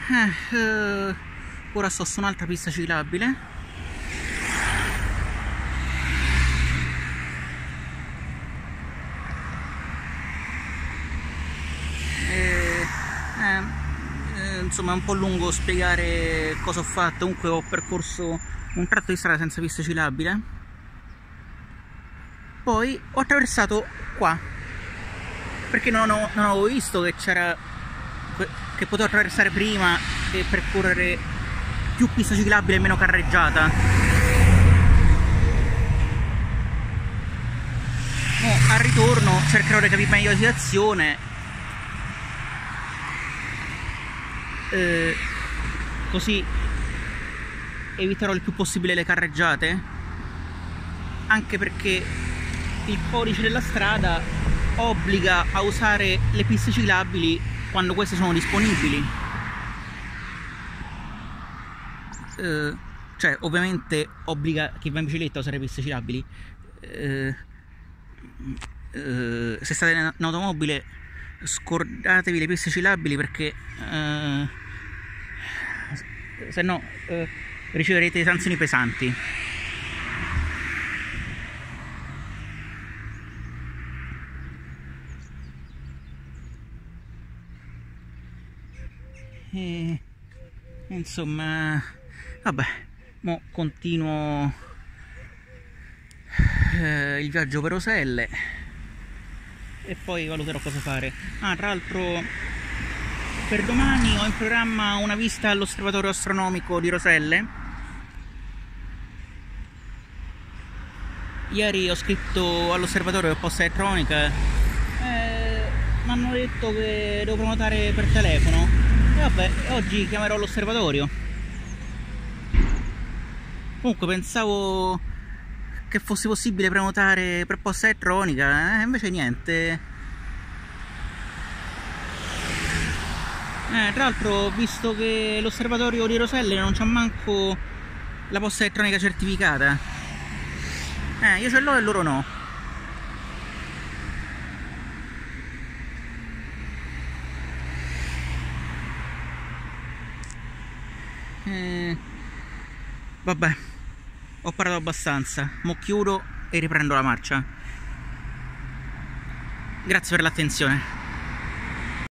Ora sto su un'altra pista ciclabile. Insomma è un po' lungo spiegare cosa ho fatto. Comunque ho percorso un tratto di strada senza pista ciclabile, poi ho attraversato qua perché non avevo visto che c'era, che potevo attraversare prima e percorrere più pista ciclabile e meno carreggiata. Al ritorno cercherò di capire meglio la situazione, così eviterò il più possibile le carreggiate, anche perché il codice della strada obbliga a usare le piste ciclabili quando queste sono disponibili. Cioè ovviamente obbliga chi va in bicicletta a usare le piste ciclabili. Se state in automobile scordatevi le piste ciclabili, perché se no riceverete sanzioni pesanti. Insomma, vabbè, mo continuo il viaggio per Roselle e poi valuterò cosa fare. Tra l'altro per domani ho in programma una visita all'osservatorio astronomico di Roselle. Ieri ho scritto all'osservatorio per posta elettronica, mi hanno detto che devo prenotare per telefono e vabbè, oggi chiamerò l'osservatorio. Comunque pensavo che fosse possibile prenotare per posta elettronica, invece niente. Tra l'altro ho visto che l'osservatorio di Roselle non c'ha manco la posta elettronica certificata. Io ce l'ho e loro no. Vabbè, ho parlato abbastanza, mo chiudo e riprendo la marcia. Grazie per l'attenzione.